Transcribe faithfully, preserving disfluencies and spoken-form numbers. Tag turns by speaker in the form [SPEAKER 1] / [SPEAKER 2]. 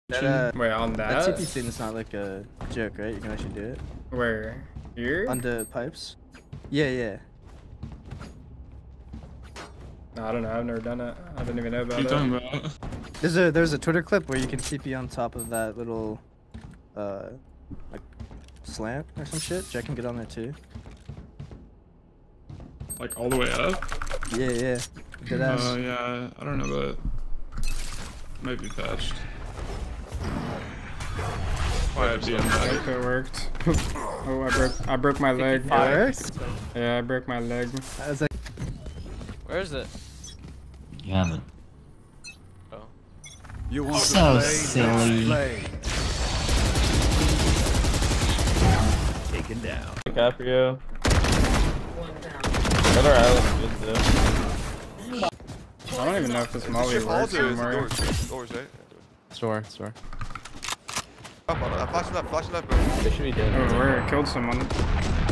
[SPEAKER 1] That, uh,
[SPEAKER 2] Wait, on that?
[SPEAKER 1] that T P thing is not like a joke, right? You can actually do it.
[SPEAKER 2] Where? Here?
[SPEAKER 1] On the pipes? Yeah, yeah.
[SPEAKER 2] No, I don't know. I've never done it. I didn't even know about
[SPEAKER 3] What are you
[SPEAKER 2] it.
[SPEAKER 3] talking about?
[SPEAKER 1] There's a there's a Twitter clip where you can T P on top of that little, uh, like slant or some shit. Jett can get on there too.
[SPEAKER 3] Like all the way up?
[SPEAKER 1] Yeah, yeah. Good ass.
[SPEAKER 3] Oh uh, yeah, I don't know that. Might be patched. Oh, I have D M
[SPEAKER 2] I
[SPEAKER 3] back.
[SPEAKER 2] hope it worked. Oh, I broke. I broke my leg.
[SPEAKER 1] It works?
[SPEAKER 2] Yeah, I broke my leg.
[SPEAKER 1] I was like,
[SPEAKER 4] Where is it?
[SPEAKER 5] You haven't.
[SPEAKER 4] Oh.
[SPEAKER 6] You want
[SPEAKER 5] So
[SPEAKER 6] to play?
[SPEAKER 5] silly.
[SPEAKER 6] Play.
[SPEAKER 7] Taken down.
[SPEAKER 4] DiCaprio. Another island is there.
[SPEAKER 2] I don't even know if this molly works anymore.
[SPEAKER 8] Doors, doors, right?
[SPEAKER 9] Store, store.
[SPEAKER 8] Up, on, uh, flashing left, flashing left, bro.
[SPEAKER 4] They should be dead.
[SPEAKER 2] Oh, where? Killed someone.